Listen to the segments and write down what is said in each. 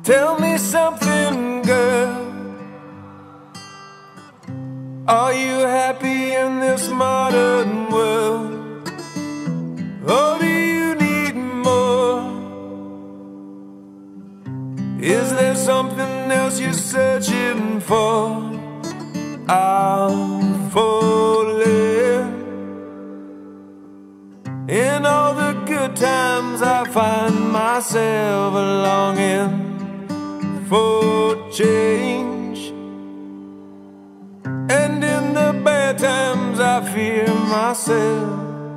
Tell me something, girl. Are you happy in this modern world? Or do you need more? Is there something else you're searching for? I'm falling. In all the good times I find myself longing for change, and in the bad times I fear myself.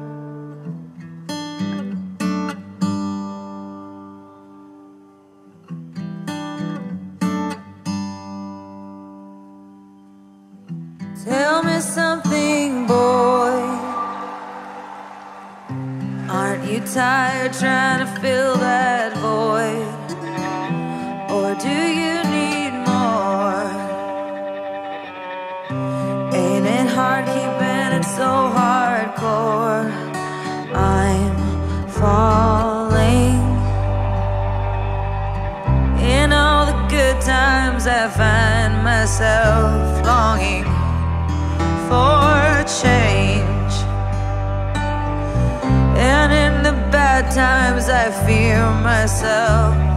Tell me something, boy. Aren't you tired trying to fill that void? Or do you need more? Ain't it hard keeping it so hardcore? I'm falling. In all the good times I find myself longing for change, and in the bad times I fear myself.